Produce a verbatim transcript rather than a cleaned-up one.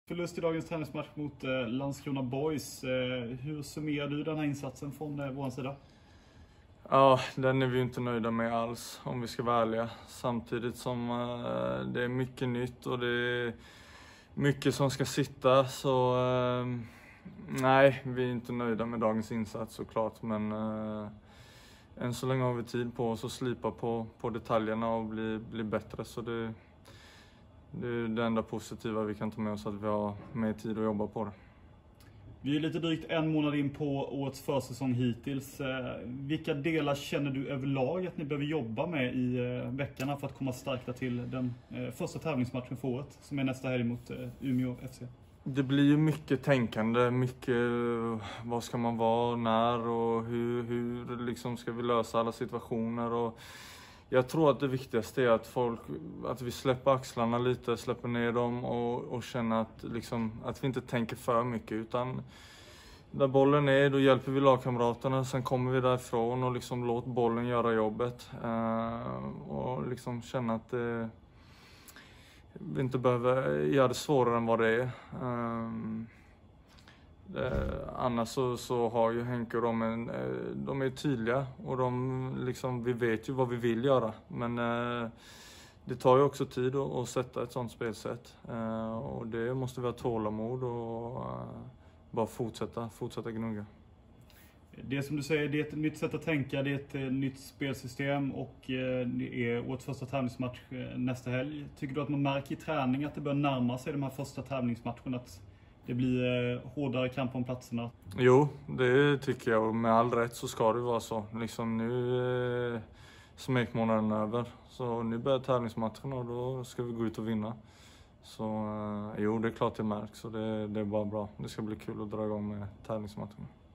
Förlust i dagens träningsmatch mot eh, Landskrona Boys. Eh, hur summerar du den här insatsen från eh, vår sida? Ja, den är vi inte nöjda med alls, om vi ska vara ärliga. Samtidigt som eh, det är mycket nytt och det är mycket som ska sitta, så eh, nej, vi är inte nöjda med dagens insats såklart. Men eh, än så länge har vi tid på oss att slipa på, på detaljerna och bli, bli bättre. Så det, det är det enda positiva vi kan ta med oss, att vi har mer tid att jobba på det. Vi är lite drygt en månad in på årets försäsong hittills. Vilka delar känner du överlag att ni behöver jobba med i veckorna för att komma starka till den första tävlingsmatchen för året, som är nästa helg mot Umeå F C? Det blir ju mycket tänkande, mycket vad ska man vara, när och hur, hur liksom ska vi lösa alla situationer. Och jag tror att det viktigaste är att folk, att vi släpper axlarna lite, släpper ner dem och, och känner att, liksom, att vi inte tänker för mycket, utan där bollen är, då hjälper vi lagkamraterna, sen kommer vi därifrån och liksom låt bollen göra jobbet. Uh, och liksom känna att uh, vi inte behöver göra det svårare än vad det är. Uh, Eh, annars så, så har ju Henke och de, en, eh, de är tydliga och de, liksom, vi vet ju vad vi vill göra. Men eh, det tar ju också tid att, att sätta ett sånt spelsätt. Eh, och det måste vi ha tålamod och eh, bara fortsätta, fortsätta gnugga. Det är som du säger, det är ett nytt sätt att tänka, det är ett eh, nytt spelsystem och eh, det är årets första tävlingsmatch eh, nästa helg. Tycker du att man märker i träning att det börjar närma sig de här första tävlingsmatcherna, att det blir eh, hårdare kamp om platserna? Jo, det tycker jag, och med all rätt så ska det vara så. Liksom nu är smekmånaden över, så nu börjar tävlingsmatcherna och då ska vi gå ut och vinna. Så eh, jo, det är klart det märks och det, det är bara bra. Det ska bli kul att dra igång med tävlingsmatcherna.